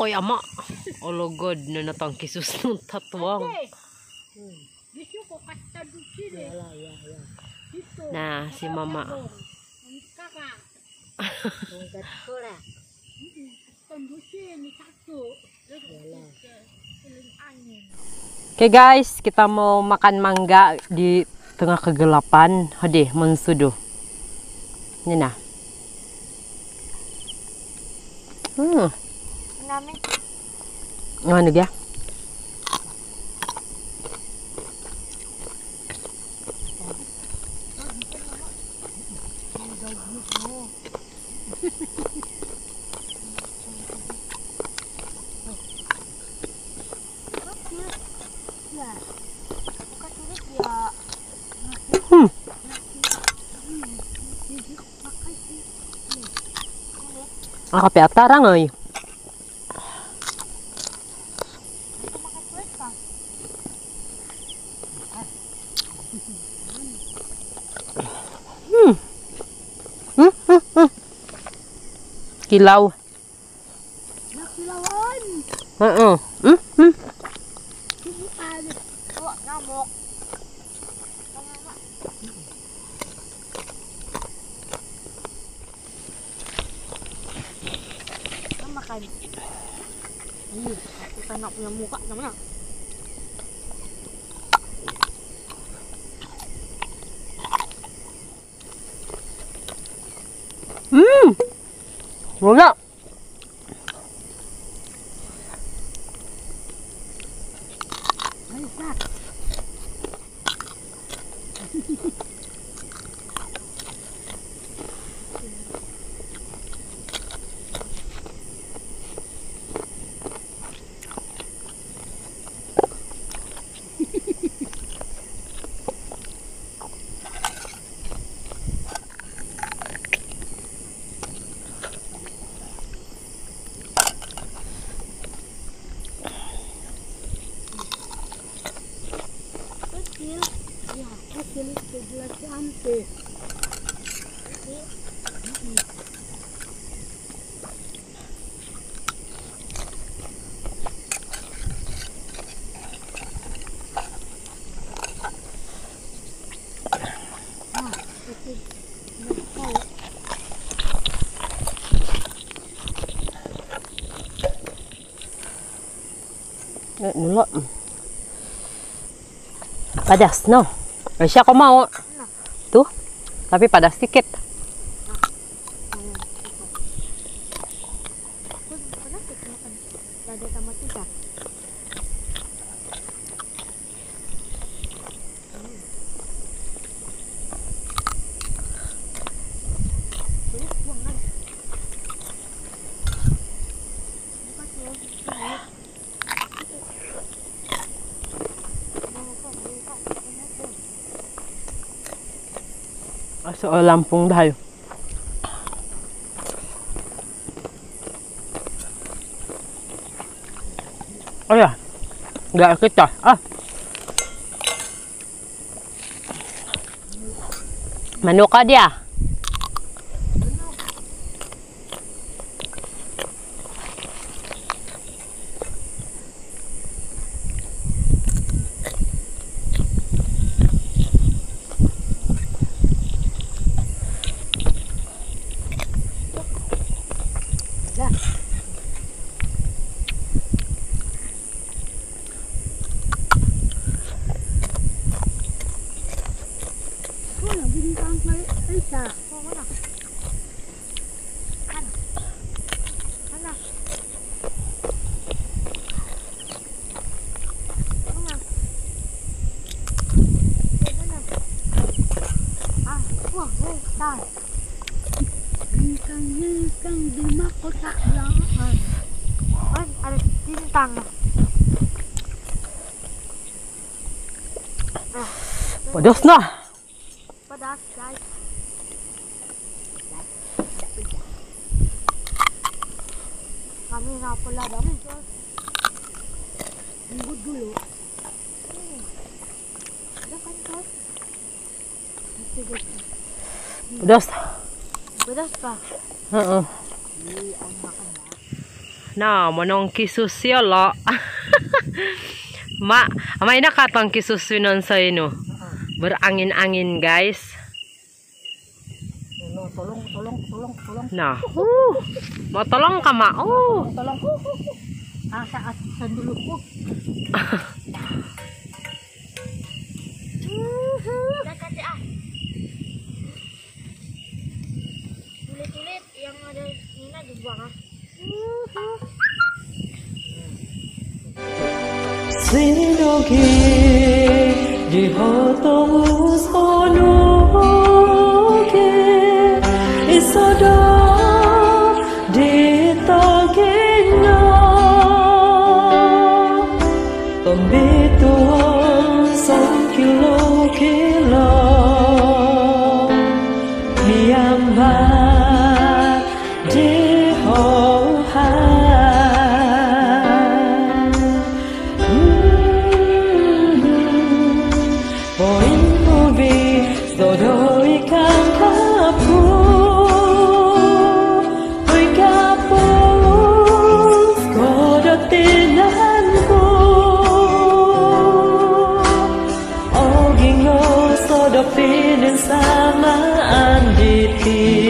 Oy, ama. Oh God, na natangkisus ng tatwang. Nah, si mama. Oke guys, kita mau makan mangga di tengah kegelapan. Hadi, mensuduh. Ini nah. Mana dia? Kape atarang ay. Kilaw. Kilawan. Ngamuk. Makan. Kita nak punya muka namanya. Enggak. Kecil segelas sampai. Nulok. Padas, no? Masya aku mau. Tuh, tapi padas sedikit. Soal Lampung tayo. Oh ya, nggak kita. Manok ka dia. Bintang-bintang di mahkota belahan. Kan ada bintang. Pedas nah. Pedas guys. Kami nak pula dah. Tunggu dulu. Ada kan guys? Pedas. Pedas pak? Heeh. Ini om makan ya. Nah, manong kisusyo lo. Mak, amay nakatang kisusunan sa ino. Berangin-angin, guys. Tolong. Nah, mau tolong ka, Mak? Tolong. Asa dulu ko. Dekat ya. Tulit-tulit yang ada Nina dibuang ah. Sinogi di hotomu sonoge isodo di togena pembituan kilo miamba di samaan di